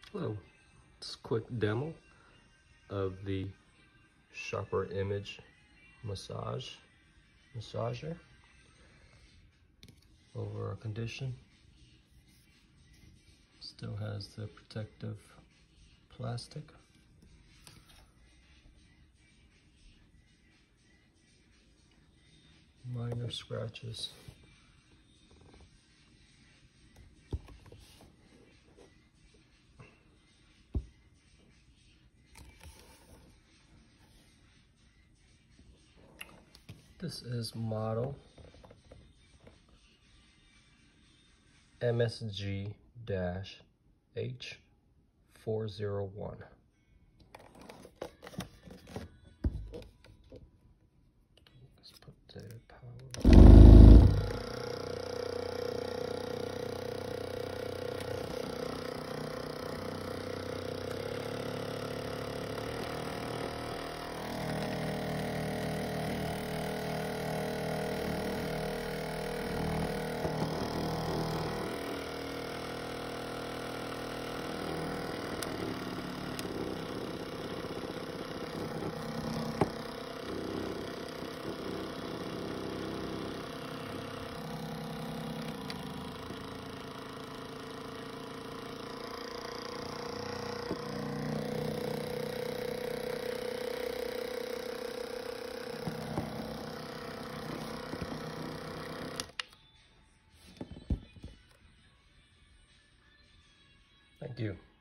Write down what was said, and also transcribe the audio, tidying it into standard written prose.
Hello, it's a quick demo of the Sharper Image massager over a condition. Still has the protective plastic. Minor scratches. This is model MSG-H401. Let's put the power. Thank you.